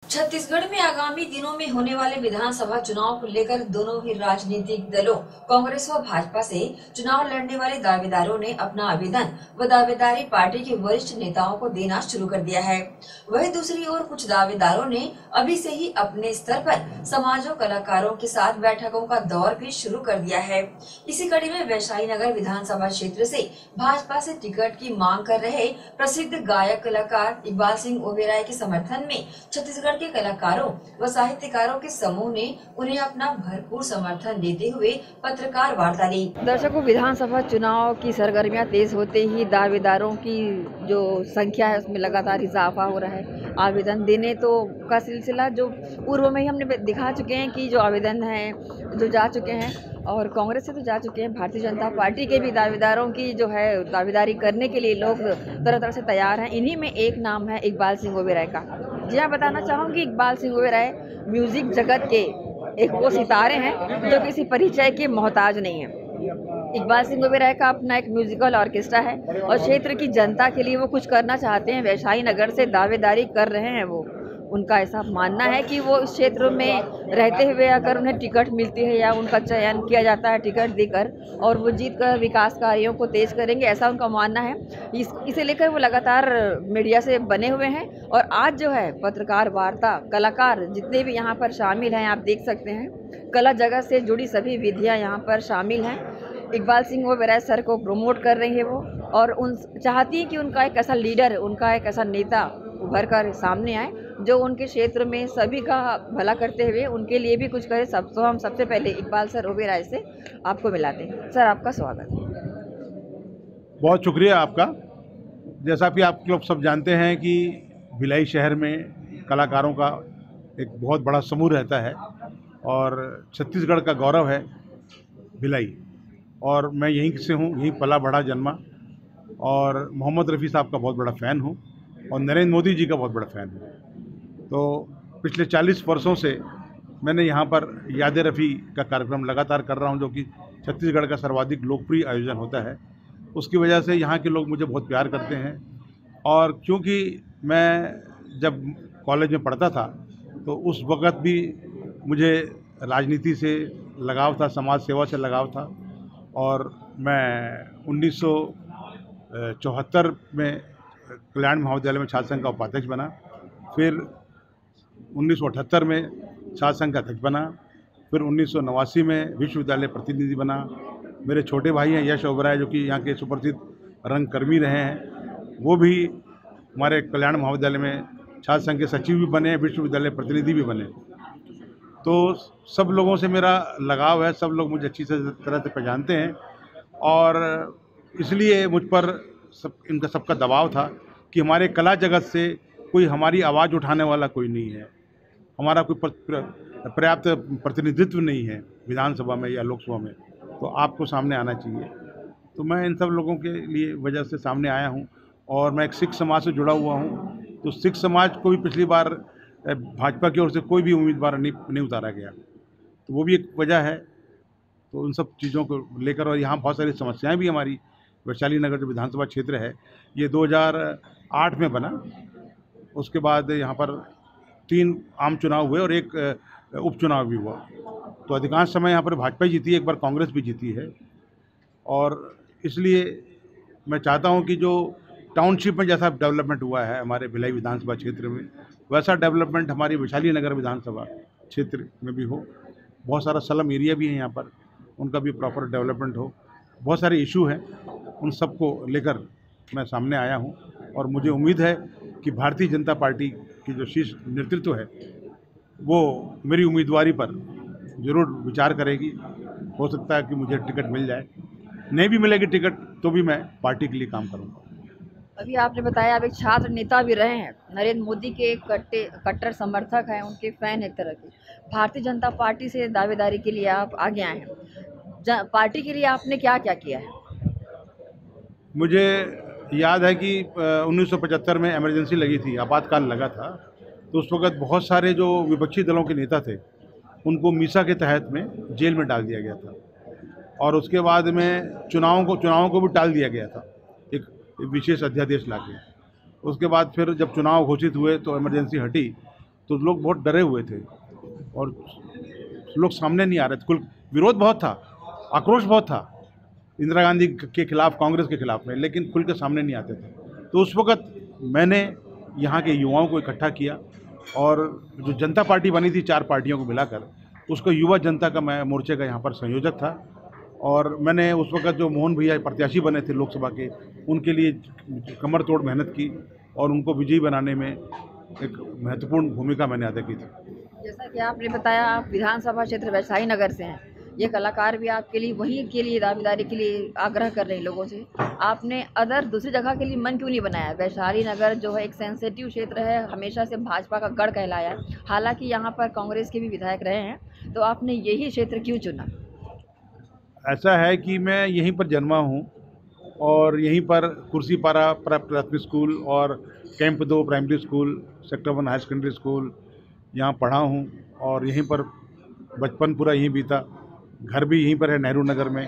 छत्तीसगढ़ में आगामी दिनों में होने वाले विधानसभा चुनाव को लेकर दोनों ही राजनीतिक दलों कांग्रेस व भाजपा से चुनाव लड़ने वाले दावेदारों ने अपना आवेदन व दावेदारी पार्टी के वरिष्ठ नेताओं को देना शुरू कर दिया है। वहीं दूसरी ओर कुछ दावेदारों ने अभी से ही अपने स्तर पर समाजों कलाकारों के साथ बैठकों का दौर भी शुरू कर दिया है। इसी कड़ी में वैशाली नगर विधानसभा क्षेत्र से भाजपा से टिकट की मांग कर रहे प्रसिद्ध गायक कलाकार इकबाल सिंह ओबेरॉय के समर्थन में छत्तीसगढ़ के कलाकारों व साहित्यकारों के समूह ने उन्हें अपना भरपूर समर्थन देते हुए पत्रकार वार्ता ली। दर्शकों, विधानसभा चुनाव की सरगर्मियां तेज होते ही दावेदारों की जो संख्या है उसमें लगातार इजाफा हो रहा है। आवेदन देने तो का सिलसिला जो पूर्व में ही हमने दिखा चुके हैं कि जो आवेदन है जो जा चुके हैं और कांग्रेस से तो जा चुके हैं, भारतीय जनता पार्टी के भी दावेदारों की जो है दावेदारी करने के लिए लोग तरह तरह से तैयार हैं। इन्हीं में एक नाम है इकबाल सिंह ओबेरॉय का। जी हाँ, बताना चाहूँगी इकबाल सिंह ओबेरॉय म्यूजिक जगत के एक वो सितारे हैं जो किसी परिचय के मोहताज नहीं है। इकबाल सिंह ओबेरॉय का अपना एक म्यूजिकल ऑर्केस्ट्रा है और क्षेत्र की जनता के लिए वो कुछ करना चाहते हैं। वैशाली नगर से दावेदारी कर रहे हैं वो। उनका ऐसा मानना है कि वो इस क्षेत्र में रहते हुए अगर उन्हें टिकट मिलती है या उनका चयन किया जाता है टिकट देकर और वो जीत कर विकास कार्यों को तेज करेंगे, ऐसा उनका मानना है। इसे लेकर वो लगातार मीडिया से बने हुए हैं और आज जो है पत्रकार वार्ता कलाकार जितने भी यहाँ पर शामिल हैं, आप देख सकते हैं कला जगत से जुड़ी सभी विधियाँ यहाँ पर शामिल हैं। इकबाल सिंह ओबेरॉय सर को प्रमोट कर रही है वो और उन चाहती है कि उनका एक ऐसा लीडर, उनका एक ऐसा नेता उभर कर सामने आए जो उनके क्षेत्र में सभी का भला करते हुए उनके लिए भी कुछ करे। तो हम सबसे पहले इकबाल सर ओबेरॉय से आपको मिलाते हैं। सर, आपका स्वागत है। बहुत शुक्रिया आपका। जैसा कि आप लोग सब जानते हैं कि भिलाई शहर में कलाकारों का एक बहुत बड़ा समूह रहता है और छत्तीसगढ़ का गौरव है भिलाई, और मैं यहीं से हूँ, यहीं पला बढ़ा जन्मा और मोहम्मद रफ़ी साहब का बहुत बड़ा फ़ैन हूँ और नरेंद्र मोदी जी का बहुत बड़ा फ़ैन हूँ। तो पिछले 40 वर्षों से मैंने यहाँ पर याद रफ़ी का कार्यक्रम लगातार कर रहा हूँ, जो कि छत्तीसगढ़ का सर्वाधिक लोकप्रिय आयोजन होता है। उसकी वजह से यहाँ के लोग मुझे बहुत प्यार करते हैं और क्योंकि मैं जब कॉलेज में पढ़ता था तो उस वक़्त भी मुझे राजनीति से लगाव था, समाज सेवा से लगाव था और मैं 1974 में कल्याण महाविद्यालय में छात्र संघ का उपाध्यक्ष बना, फिर 1978 में छात्र संघ का अध्यक्ष बना, फिर 1989 में विश्वविद्यालय प्रतिनिधि बना। मेरे छोटे भाई हैं यश ओबेरॉय, जो कि यहाँ के सुप्रसिद्ध रंगकर्मी रहे हैं, वो भी हमारे कल्याण महाविद्यालय में छात्र संघ के सचिव भी बने, विश्वविद्यालय प्रतिनिधि भी बने। तो सब लोगों से मेरा लगाव है, सब लोग मुझे अच्छी तरह से पहचानते हैं और इसलिए मुझ पर इनका सबका दबाव था कि हमारे कला जगत से कोई हमारी आवाज़ उठाने वाला कोई नहीं है, हमारा कोई पर्याप्त प्रतिनिधित्व नहीं है विधानसभा में या लोकसभा में, तो आपको सामने आना चाहिए। तो मैं इन सब लोगों के लिए वजह से सामने आया हूँ और मैं एक सिख समाज से जुड़ा हुआ हूँ। तो सिख समाज को भी पिछली बार भाजपा की ओर से कोई भी उम्मीदवार नहीं उतारा गया, तो वो भी एक वजह है। तो उन सब चीज़ों को लेकर और यहाँ बहुत सारी समस्याएं भी, हमारी वैशाली नगर जो विधानसभा क्षेत्र है ये 2008 में बना, उसके बाद यहाँ पर 3 आम चुनाव हुए और एक उपचुनाव भी हुआ। तो अधिकांश समय यहाँ पर भाजपा ही जीती है, एक बार कांग्रेस भी जीती है और इसलिए मैं चाहता हूँ कि जो टाउनशिप में जैसा डेवलपमेंट हुआ है हमारे भिलाई विधानसभा क्षेत्र में, वैसा डेवलपमेंट हमारी वैशाली नगर विधानसभा क्षेत्र में भी हो। बहुत सारा स्लम एरिया भी है यहाँ पर, उनका भी प्रॉपर डेवलपमेंट हो। बहुत सारे इशू हैं, उन सब को लेकर मैं सामने आया हूँ और मुझे उम्मीद है कि भारतीय जनता पार्टी की जो शीर्ष नेतृत्व है वो मेरी उम्मीदवारी पर ज़रूर विचार करेगी। हो सकता है कि मुझे टिकट मिल जाए, नहीं भी मिलेगी टिकट तो भी मैं पार्टी के लिए काम करूँगा। अभी आपने बताया आप एक छात्र नेता भी रहे हैं, नरेंद्र मोदी के कट्टर समर्थक हैं, उनके फैन एक तरह के। भारतीय जनता पार्टी से दावेदारी के लिए आप आगे आए हैं, पार्टी के लिए आपने क्या क्या किया है? मुझे याद है कि 1975 में इमरजेंसी लगी थी, आपातकाल लगा था, तो उस वक़्त बहुत सारे जो विपक्षी दलों के नेता थे उनको मीसा के तहत में जेल में डाल दिया गया था और उसके बाद में चुनावों को भी टाल दिया गया था एक विशेष अध्यादेश लाके। उसके बाद फिर जब चुनाव घोषित हुए तो इमरजेंसी हटी, तो लोग बहुत डरे हुए थे और लोग सामने नहीं आ रहे थे। कुल विरोध बहुत था, आक्रोश बहुत था इंदिरा गांधी के खिलाफ, कांग्रेस के खिलाफ में, लेकिन खुल के सामने नहीं आते थे। तो उस वक़्त मैंने यहाँ के युवाओं को इकट्ठा किया और जो जनता पार्टी बनी थी 4 पार्टियों को मिलाकर, उसको युवा जनता का मैं मोर्चे का यहाँ पर संयोजक था। और मैंने उस वक़्त जो मोहन भैया प्रत्याशी बने थे लोकसभा के, उनके लिए कमर तोड़ मेहनत की और उनको विजयी बनाने में एक महत्वपूर्ण भूमिका मैंने अदा की थी। जैसा कि आपने बताया, आप विधानसभा क्षेत्र वैशाली नगर से हैं। ये कलाकार भी आपके लिए वहीं के लिए दावेदारी के लिए आग्रह कर रहे हैं लोगों से। आपने अदर दूसरी जगह के लिए मन क्यों नहीं बनाया? वैशाली नगर जो है एक सेंसिटिव क्षेत्र है, हमेशा से भाजपा का गढ़ कहलाया है। हालांकि यहाँ पर कांग्रेस के भी विधायक रहे हैं, तो आपने यही क्षेत्र क्यों चुना? ऐसा है कि मैं यहीं पर जन्मा हूँ और यहीं पर कुर्सीपारा प्राथमिक स्कूल और camp 2 primary school, sector 1 higher secondary school यहाँ पढ़ा हूँ और यहीं पर बचपन पूरा यहीं बीता। घर भी यहीं पर है नेहरू नगर में।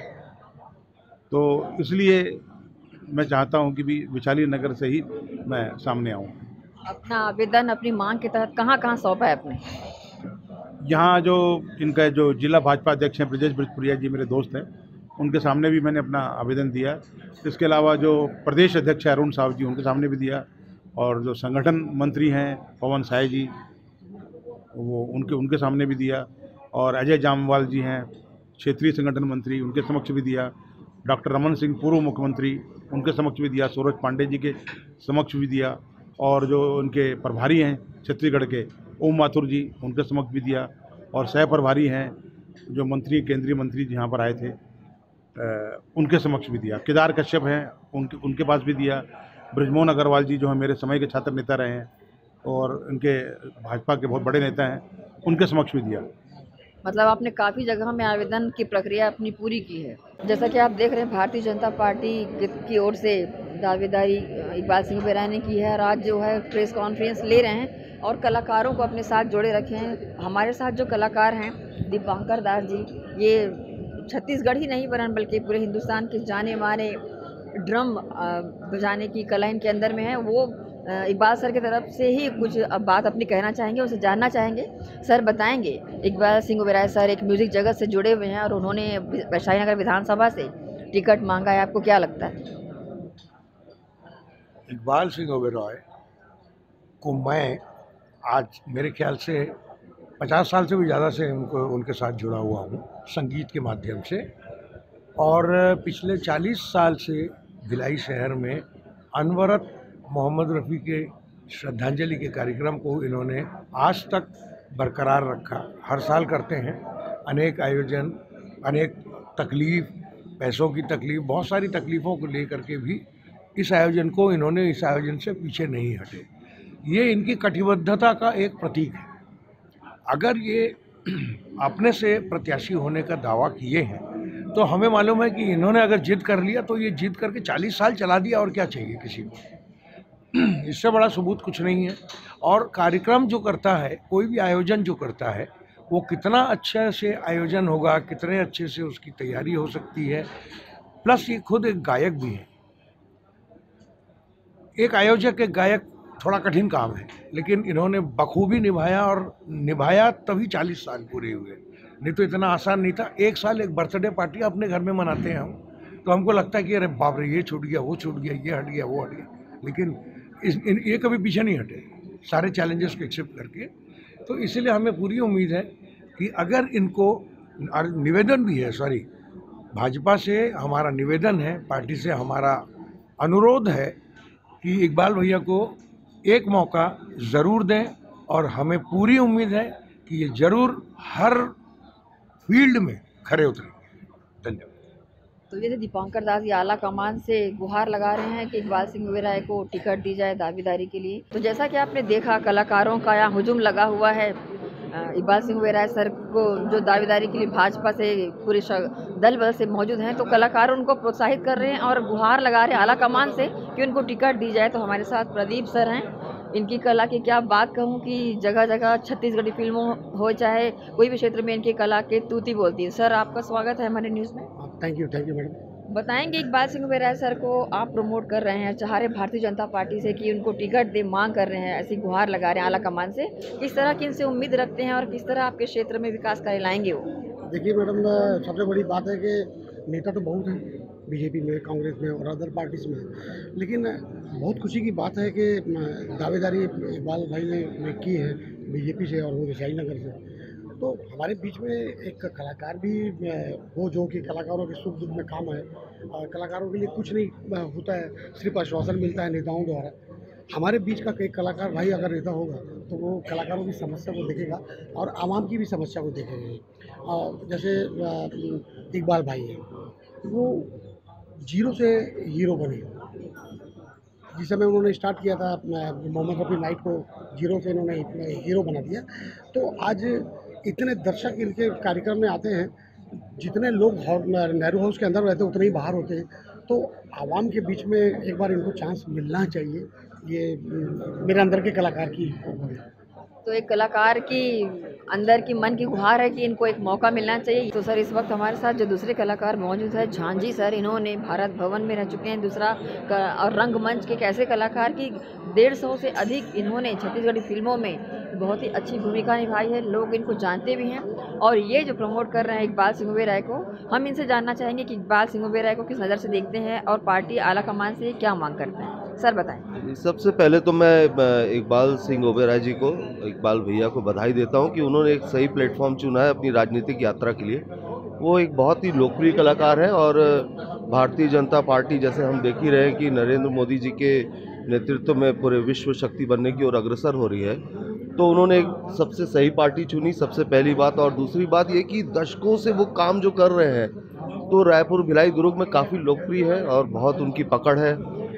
तो इसलिए मैं चाहता हूँ कि भी वैशाली नगर से ही मैं सामने आऊँ। अपना आवेदन अपनी मांग के तहत कहाँ कहाँ सौंपा है आपने? यहाँ जो इनका जो जिला भाजपा अध्यक्ष हैं ब्रजेश ब्रजपुरिया जी, मेरे दोस्त हैं, उनके सामने भी मैंने अपना आवेदन दिया। इसके अलावा जो प्रदेश अध्यक्ष है अरुण साहब जी, उनके सामने भी दिया। और जो संगठन मंत्री हैं पवन साय जी, वो उनके सामने भी दिया। और अजय जामवाल जी हैं क्षेत्रीय संगठन मंत्री, उनके समक्ष भी दिया। डॉक्टर रमन सिंह पूर्व मुख्यमंत्री, उनके समक्ष भी दिया। सूरज पांडे जी के समक्ष भी दिया। और जो उनके प्रभारी हैं छत्तीसगढ़ के ओम माथुर जी, उनके समक्ष भी दिया। और सह प्रभारी हैं जो मंत्री, केंद्रीय मंत्री जी यहाँ पर आए थे, उनके समक्ष भी दिया। केदार कश्यप हैं, उनके पास भी दिया। ब्रजमोहन अग्रवाल जी जो हैं मेरे समय के छात्र नेता रहे हैं और उनके भाजपा के बहुत बड़े नेता हैं, उनके समक्ष भी दिया। मतलब आपने काफ़ी जगह में आवेदन की प्रक्रिया अपनी पूरी की है। जैसा कि आप देख रहे हैं, भारतीय जनता पार्टी की ओर से दावेदारी इकबाल सिंह बेरा ने की है और आज जो है प्रेस कॉन्फ्रेंस ले रहे हैं और कलाकारों को अपने साथ जोड़े रखे हैं। हमारे साथ जो कलाकार हैं दीपांकर दास जी, ये छत्तीसगढ़ ही नहीं बल्कि पूरे हिंदुस्तान के जाने माने ड्रम बजाने की कला इनके अंदर में है। वो इकबाल सर की तरफ से ही कुछ बात अपनी कहना चाहेंगे, उसे जानना चाहेंगे। सर बताएंगे, इकबाल सिंह ओबेरॉय सर एक म्यूज़िक जगत से जुड़े हुए हैं और उन्होंने वैशाली नगर विधानसभा से टिकट मांगा है, आपको क्या लगता है? इकबाल सिंह ओबेरॉय को मैं आज मेरे ख्याल से 50 साल से भी ज़्यादा से उनके साथ जुड़ा हुआ हूँ संगीत के माध्यम से। और पिछले 40 साल से भिलाई शहर में अनवरत मोहम्मद रफ़ी के श्रद्धांजलि के कार्यक्रम को इन्होंने आज तक बरकरार रखा। हर साल करते हैं, अनेक आयोजन, अनेक तकलीफ़, पैसों की तकलीफ़, बहुत सारी तकलीफ़ों को लेकर के भी इस आयोजन से पीछे नहीं हटे। ये इनकी कटिबद्धता का एक प्रतीक है। अगर ये अपने से प्रत्याशी होने का दावा किए हैं तो हमें मालूम है कि इन्होंने अगर जिद कर लिया तो ये जिद करके 40 साल चला दिया, और क्या चाहिए किसी को। इससे बड़ा सबूत कुछ नहीं है। और कार्यक्रम जो करता है, कोई भी आयोजन जो करता है, वो कितना अच्छे से आयोजन होगा, कितने अच्छे से उसकी तैयारी हो सकती है। प्लस ये खुद एक गायक भी है। एक आयोजक, एक गायक थोड़ा कठिन काम है, लेकिन इन्होंने बखूबी निभाया, और निभाया तभी 40 साल पूरे हुए, नहीं तो इतना आसान नहीं था। एक साल एक बर्थडे पार्टी अपने घर में मनाते हैं हम, तो हमको लगता है कि अरे बाप रे, ये छूट गया, वो छूट गया, ये हट गया, वो हट गया, लेकिन ये कभी पीछे नहीं हटे, सारे चैलेंजेस को एक्सेप्ट करके। तो इसीलिए हमें पूरी उम्मीद है कि अगर इनको निवेदन भी है, भाजपा से हमारा निवेदन है, पार्टी से हमारा अनुरोध है कि इकबाल भैया को एक मौका ज़रूर दें, और हमें पूरी उम्मीद है कि ये ज़रूर हर फील्ड में खरे उतरेंगे। धन्यवाद। तो ये दीपांकर दास जी आला कमान से गुहार लगा रहे हैं कि इकबाल सिंह ओबेरॉय को टिकट दी जाए दावेदारी के लिए। तो जैसा कि आपने देखा, कलाकारों का यहाँ हुजूम लगा हुआ है इकबाल सिंह ओबेरॉय सर को, जो दावेदारी के लिए भाजपा से पूरे दल बल से मौजूद हैं। तो कलाकार उनको प्रोत्साहित कर रहे हैं और गुहार लगा रहे हैं आला कमान से कि उनको टिकट दी जाए। तो हमारे साथ प्रदीप सर हैं। इनकी कला की क्या बात कहूँ कि जगह जगह छत्तीसगढ़ी फिल्मों हो, चाहे कोई भी क्षेत्र में इनकी कला की तूती बोलती है। सर, आपका स्वागत है हमारे न्यूज़ में। Thank you madam. बताएंगे इकबाल सिंह बेराज सर को आप प्रमोट कर रहे हैं, चाह रहे भारतीय जनता पार्टी से कि उनको टिकट दे, मांग कर रहे हैं, ऐसी गुहार लगा रहे हैं आला कमान से। किस तरह की इनसे उम्मीद रखते हैं और किस तरह आपके क्षेत्र में विकास कार्य लाएंगे वो? देखिए मैडम, सबसे बड़ी बात है कि नेता तो बहुत हैं बीजेपी में, कांग्रेस में और अदर पार्टीज में, लेकिन बहुत खुशी की बात है कि दावेदारी इकबाल भाई ने की है बीजेपी से और वो वैशाली नगर से। तो हमारे बीच में एक कलाकार भी हो जो कि कलाकारों के सुख दुख में काम है। और कलाकारों के लिए कुछ नहीं होता है, सिर्फ आश्वासन मिलता है नेताओं द्वारा। हमारे बीच का कोई कलाकार भाई अगर नेता होगा तो वो कलाकारों की समस्या को देखेगा और आवाम की भी समस्या को देखेगा। और जैसे इकबाल भाई हैं, वो जीरो से हीरो बने। जिस समय उन्होंने स्टार्ट किया था मोहम्मद रफ़ी नाइट को, जीरो से इन्होंने हीरो बना दिया। तो आज इतने दर्शक इनके कार्यक्रम में आते हैं, जितने लोग नेहरू हाउस के अंदर रहते हैं उतने ही बाहर होते हैं। तो आवाम के बीच में एक बार इनको चांस मिलना चाहिए, ये मेरे अंदर के कलाकार की है। तो एक कलाकार की अंदर की मन की गुहार है कि इनको एक मौका मिलना चाहिए। तो सर इस वक्त हमारे साथ जो दूसरे कलाकार मौजूद है, झांझी सर, इन्होंने भारत भवन में रह चुके हैं। दूसरा और रंगमंच के एक ऐसे कलाकार की 150 से अधिक इन्होंने छत्तीसगढ़ी फिल्मों में बहुत ही अच्छी भूमिका निभाई है, लोग इनको जानते भी हैं। और ये जो प्रमोट कर रहे हैं इकबाल सिंह राय को, हम इनसे जानना चाहेंगे कि इकबाल सिंह राय को किस नज़र से देखते हैं और पार्टी आला कमान से क्या मांग करते हैं। सर बताएं। सबसे पहले तो मैं इकबाल सिंह ओबेरॉय जी को, इकबाल भैया को बधाई देता हूं कि उन्होंने एक सही प्लेटफॉर्म चुना है अपनी राजनीतिक यात्रा के लिए। वो एक बहुत ही लोकप्रिय कलाकार हैं और भारतीय जनता पार्टी, जैसे हम देख ही रहे हैं कि नरेंद्र मोदी जी के नेतृत्व में पूरे विश्व शक्ति बनने की ओर अग्रसर हो रही है, तो उन्होंने एक सबसे सही पार्टी चुनी, सबसे पहली बात। और दूसरी बात ये कि दशकों से वो काम जो कर रहे हैं, तो रायपुर, भिलाई, दुर्ग में काफ़ी लोकप्रिय है और बहुत उनकी पकड़ है।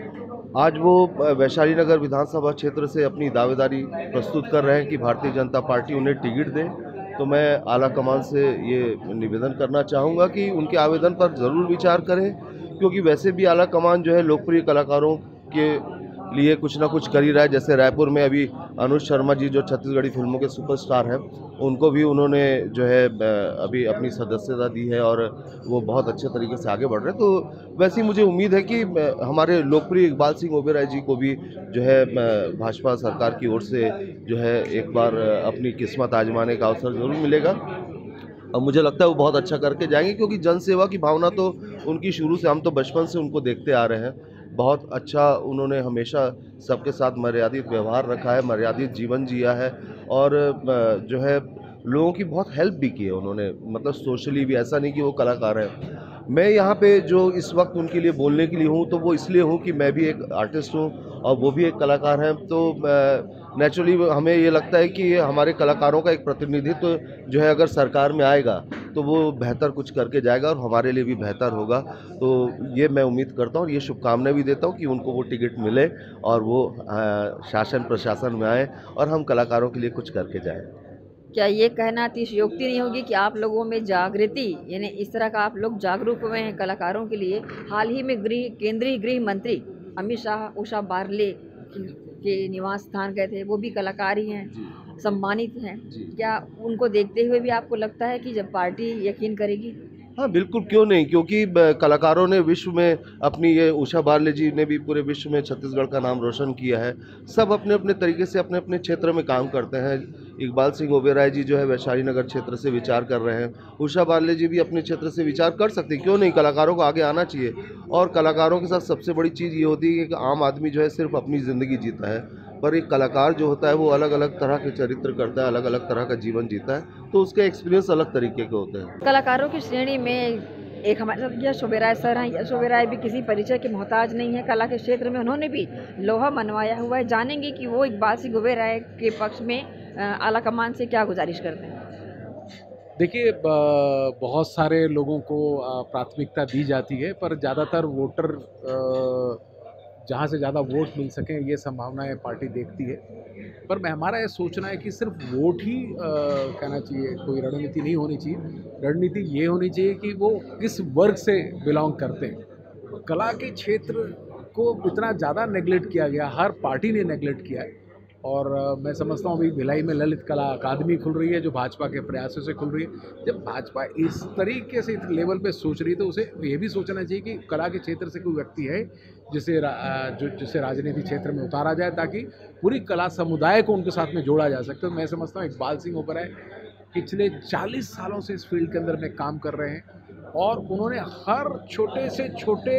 आज वो वैशाली नगर विधानसभा क्षेत्र से अपनी दावेदारी प्रस्तुत कर रहे हैं कि भारतीय जनता पार्टी उन्हें टिकट दे। तो मैं आला कमान से ये निवेदन करना चाहूँगा कि उनके आवेदन पर ज़रूर विचार करें, क्योंकि वैसे भी आला कमान जो है लोकप्रिय कलाकारों के लिए कुछ ना कुछ कर ही रहा है। जैसे रायपुर में अभी अनुज शर्मा जी जो छत्तीसगढ़ी फिल्मों के सुपरस्टार हैं, उनको भी उन्होंने जो है अभी अपनी सदस्यता दी है और वो बहुत अच्छे तरीके से आगे बढ़ रहे हैं। तो वैसे ही मुझे उम्मीद है कि हमारे लोकप्रिय इकबाल सिंह ओबेरॉय जी को भी जो है भाजपा सरकार की ओर से जो है एक बार अपनी किस्मत आजमाने का अवसर ज़रूर मिलेगा। और मुझे लगता है वो बहुत अच्छा करके जाएंगे, क्योंकि जन सेवा की भावना तो उनकी शुरू से, हम तो बचपन से उनको देखते आ रहे हैं। बहुत अच्छा उन्होंने हमेशा सबके साथ मर्यादित व्यवहार रखा है, मर्यादित जीवन जिया है और जो है लोगों की बहुत हेल्प भी की है उन्होंने, मतलब सोशली भी। ऐसा नहीं कि वो कलाकार हैं। मैं यहाँ पे जो इस वक्त उनके लिए बोलने के लिए हूँ, तो वो इसलिए हूँ कि मैं भी एक आर्टिस्ट हूँ और वो भी एक कलाकार हैं। तो नेचुरली हमें ये लगता है कि हमारे कलाकारों का एक प्रतिनिधित्व जो है अगर सरकार में आएगा तो वो बेहतर कुछ करके जाएगा और हमारे लिए भी बेहतर होगा। तो ये मैं उम्मीद करता हूँ और ये शुभकामनाएं भी देता हूँ कि उनको वो टिकट मिले और वो शासन प्रशासन में आए और हम कलाकारों के लिए कुछ करके जाएं। क्या ये कहना अतिशयोक्ति नहीं होगी कि आप लोगों में जागृति, यानी इस तरह का आप लोग जागरूक हुए हैं कलाकारों के लिए? हाल ही में केंद्रीय गृह मंत्री अमित शाह उषा बारले के निवास स्थान गए थे, वो भी कलाकार ही हैं, सम्मानित हैं। क्या उनको देखते हुए भी आपको लगता है कि जब पार्टी यकीन करेगी? हाँ बिल्कुल, क्यों नहीं, क्योंकि कलाकारों ने विश्व में अपनी, ये उषा बारले जी ने भी पूरे विश्व में छत्तीसगढ़ का नाम रोशन किया है। सब अपने अपने तरीके से अपने अपने क्षेत्र में काम करते हैं। इकबाल सिंह ओबेरॉय जी जो है वैशाली नगर क्षेत्र से विचार कर रहे हैं, उषा बारले जी भी अपने क्षेत्र से विचार कर सकते हैं, क्यों नहीं। कलाकारों को आगे आना चाहिए। और कलाकारों के साथ सबसे बड़ी चीज़ ये होती है कि आम आदमी जो है सिर्फ अपनी ज़िंदगी जीता है, पर एक कलाकार जो होता है वो अलग अलग तरह के चरित्र करता है, अलग अलग तरह का जीवन जीता है, तो उसके एक्सपीरियंस अलग तरीके के होते हैं। कलाकारों की श्रेणी में एक हमारे साथ यश ओबेरॉय सर हैं। यश ओबेरॉय भी किसी परिचय के मोहताज नहीं है, कला के क्षेत्र में उन्होंने भी लोहा मनवाया हुआ है। जानेंगे कि वो इकबाल सिंह ओबेरॉय के पक्ष में आला कमान से क्या गुजारिश करते हैं। देखिए, बहुत सारे लोगों को प्राथमिकता दी जाती है, पर ज़्यादातर वोटर जहाँ से ज़्यादा वोट मिल सकें ये संभावनाएं पार्टी देखती है। पर हमारा ये सोचना है कि सिर्फ वोट ही कहना चाहिए, कोई रणनीति नहीं होनी चाहिए। रणनीति ये होनी चाहिए कि वो किस वर्ग से बिलोंग करते हैं। कला के क्षेत्र को इतना ज़्यादा नेगलेक्ट किया गया, हर पार्टी ने नेगलेक्ट किया है। और मैं समझता हूँ अभी भिलाई में ललित कला अकादमी खुल रही है जो भाजपा के प्रयासों से खुल रही है। जब भाजपा इस तरीके से इस लेवल पे सोच रही है तो उसे ये भी सोचना चाहिए कि कला के क्षेत्र से कोई व्यक्ति है जिसे राजनीतिक क्षेत्र में उतारा जाए ताकि पूरी कला समुदाय को उनके साथ में जोड़ा जा सके। तो मैं समझता हूँ इकबाल सिंह ओबेरॉय पिछले 40 सालों से इस फील्ड के अंदर में काम कर रहे हैं और उन्होंने हर छोटे से छोटे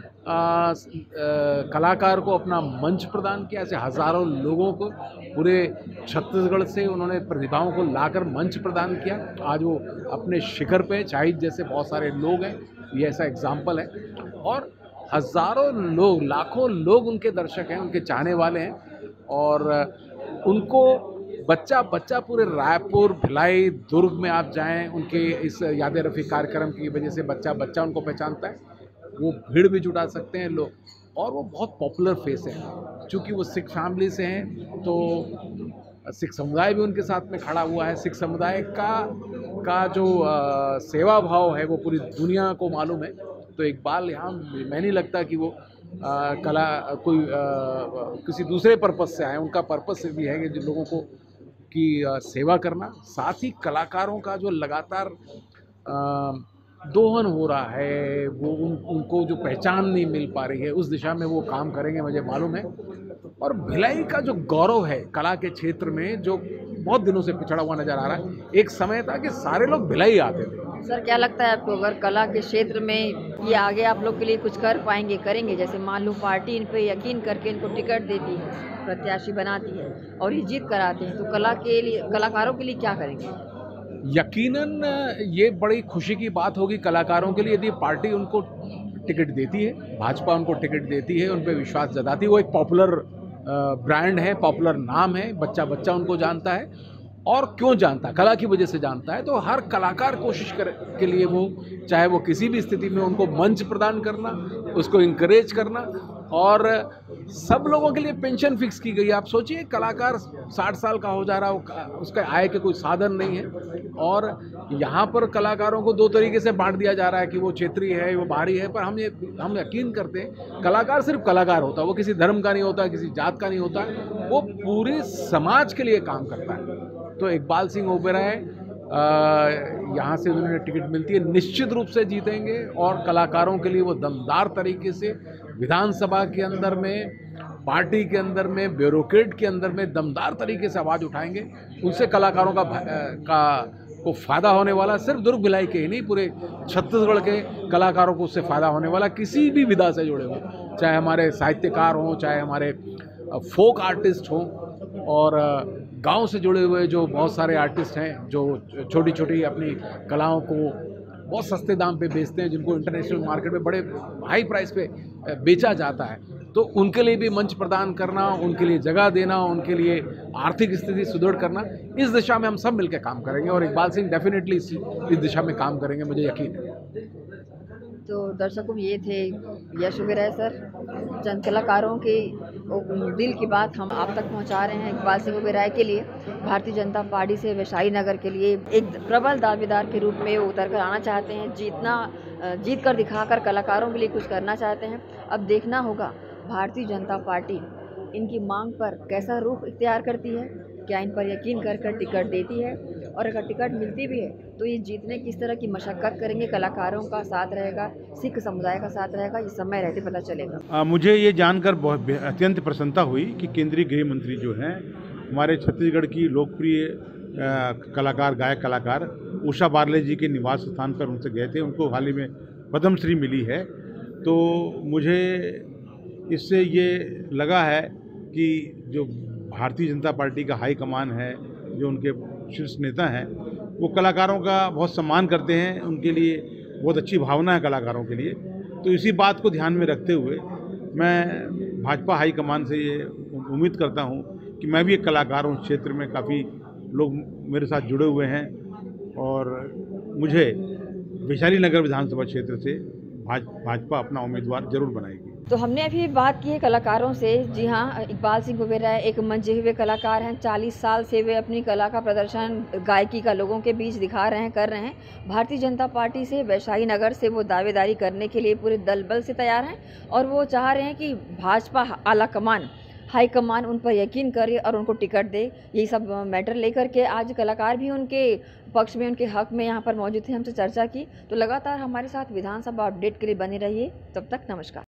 कलाकार को अपना मंच प्रदान किया। ऐसे हज़ारों लोगों को पूरे छत्तीसगढ़ से उन्होंने प्रतिभाओं को लाकर मंच प्रदान किया। आज वो अपने शिखर पे शाहिद जैसे बहुत सारे लोग हैं, ये ऐसा एग्जाम्पल है और हज़ारों लोग, लाखों लोग उनके दर्शक हैं, उनके चाहने वाले हैं और उनको बच्चा बच्चा पूरे रायपुर, भिलाई, दुर्ग में आप जाएं, उनके इस याद रफ़ी कार्यक्रम की वजह से बच्चा बच्चा उनको पहचानता है। वो भीड़ भी जुटा सकते हैं लोग और वो बहुत पॉपुलर फेस है। चूँकि वो सिख फैमिली से हैं तो सिख समुदाय भी उनके साथ में खड़ा हुआ है। सिख समुदाय का जो सेवा भाव है वो पूरी दुनिया को मालूम है। तो इकबाल यहाँ मैं नहीं लगता कि वो कला कोई किसी दूसरे पर्पज़ से आए। उनका पर्पज़ भी है कि जो लोगों को की सेवा करना, साथ ही कलाकारों का जो लगातार दोहन हो रहा है, वो उनको जो पहचान नहीं मिल पा रही है, उस दिशा में वो काम करेंगे, मुझे मालूम है। और भिलाई का जो गौरव है कला के क्षेत्र में, जो बहुत दिनों से पिछड़ा हुआ नज़र आ रहा है। एक समय था कि सारे लोग भिलाई आते थे। सर, क्या लगता है आपको, अगर कला के क्षेत्र में ये आगे आप लोग के लिए कुछ कर पाएंगे, करेंगे? जैसे मान लो पार्टी इन पे यकीन करके इनको टिकट देती है, प्रत्याशी बनाती है और ये जीत कराते हैं, तो कला के लिए, कलाकारों के लिए क्या करेंगे? यकीनन ये बड़ी खुशी की बात होगी कलाकारों के लिए यदि पार्टी उनको टिकट देती है, भाजपा उनको टिकट देती है, उन पर विश्वास जताती है। वो एक पॉपुलर ब्रांड है, पॉपुलर नाम है, बच्चा बच्चा उनको जानता है। और क्यों जानता है? कला की वजह से जानता है। तो हर कलाकार कोशिश के लिए वो, चाहे वो किसी भी स्थिति में, उनको मंच प्रदान करना, उसको इंकरेज करना। और सब लोगों के लिए पेंशन फिक्स की गई है। आप सोचिए, कलाकार 60 साल का हो जा रहा है, उसका आय के कोई साधन नहीं है और यहाँ पर कलाकारों को दो तरीके से बांट दिया जा रहा है कि वो क्षेत्रीय है, वो बाहरी है। पर हम यकीन करते हैं कलाकार सिर्फ कलाकार होता है, वो किसी धर्म का नहीं होता, किसी जात का नहीं होता, वो पूरे समाज के लिए काम करता है। तो इकबाल सिंह ओबेरॉय यहाँ से उन्हें टिकट मिलती है, निश्चित रूप से जीतेंगे और कलाकारों के लिए वो दमदार तरीके से विधानसभा के अंदर में, पार्टी के अंदर में, ब्यूरोक्रेट के अंदर में दमदार तरीके से आवाज़ उठाएंगे। उनसे कलाकारों को फ़ायदा होने वाला, सिर्फ दुर्ग भिलाई के ही नहीं, पूरे छत्तीसगढ़ के कलाकारों को उससे फ़ायदा होने वाला। किसी भी विधा से जुड़े हों, चाहे हमारे साहित्यकार हों, चाहे हमारे फोक आर्टिस्ट हों और गांव से जुड़े हुए जो बहुत सारे आर्टिस्ट हैं जो छोटी छोटी अपनी कलाओं को बहुत सस्ते दाम पे बेचते हैं, जिनको इंटरनेशनल मार्केट में बड़े हाई प्राइस पे बेचा जाता है, तो उनके लिए भी मंच प्रदान करना, उनके लिए जगह देना, उनके लिए आर्थिक स्थिति सुदृढ़ करना, इस दिशा में हम सब मिलकर काम करेंगे और इकबाल सिंह डेफिनेटली इस दिशा में काम करेंगे, मुझे यकीन है। तो दर्शकों, ये थे यश ओबेरॉय सर। चंद कलाकारों के दिल की बात हम आप तक पहुंचा रहे हैं। इकबाल सिंह ओबेरॉय के लिए भारतीय जनता पार्टी से वैशाली नगर के लिए एक प्रबल दावेदार के रूप में उतर कर आना चाहते हैं, जीत कर दिखाकर कलाकारों के लिए कुछ करना चाहते हैं। अब देखना होगा भारतीय जनता पार्टी इनकी मांग पर कैसा रुख इख्तियार करती है, क्या इन पर यकीन कर टिकट देती है, और अगर टिकट मिलती भी है तो ये जीतने किस तरह की मशक्क़त करेंगे, कलाकारों का साथ रहेगा, सिख समुदाय का साथ रहेगा, ये समय रहते पता चलेगा। मुझे ये जानकर बहुत अत्यंत प्रसन्नता हुई कि केंद्रीय गृह मंत्री जो हैं, हमारे छत्तीसगढ़ की लोकप्रिय कलाकार, गायक कलाकार उषा बारले जी के निवास स्थान पर उनसे गए थे। उनको हाल ही में पद्मश्री मिली है। तो मुझे इससे ये लगा है कि जो भारतीय जनता पार्टी का हाई कमान है, जो उनके शीर्ष नेता हैं, वो कलाकारों का बहुत सम्मान करते हैं, उनके लिए बहुत अच्छी भावना है कलाकारों के लिए। तो इसी बात को ध्यान में रखते हुए मैं भाजपा हाई कमान से ये उम्मीद करता हूँ कि मैं भी एक कलाकार हूँ। क्षेत्र में काफ़ी लोग मेरे साथ जुड़े हुए हैं और मुझे वैशाली नगर विधानसभा क्षेत्र से भाजपा अपना उम्मीदवार जरूर बनाएगी। तो हमने अभी बात की है कलाकारों से। जी हाँ, इकबाल सिंह ओबेरॉय एक मंचे हुए कलाकार हैं। 40 साल से वे अपनी कला का प्रदर्शन गायकी का लोगों के बीच दिखा रहे हैं, कर रहे हैं। भारतीय जनता पार्टी से वैशाली नगर से वो दावेदारी करने के लिए पूरे दल बल से तैयार हैं और वो चाह रहे हैं कि भाजपा आला कमान हाईकमान उन पर यकीन करे और उनको टिकट दे। यही सब मैटर लेकर के आज कलाकार भी उनके पक्ष में, उनके हक में यहाँ पर मौजूद थे, हमसे चर्चा की। तो लगातार हमारे साथ विधानसभा अपडेट के लिए बने रहिए। तब तक नमस्कार।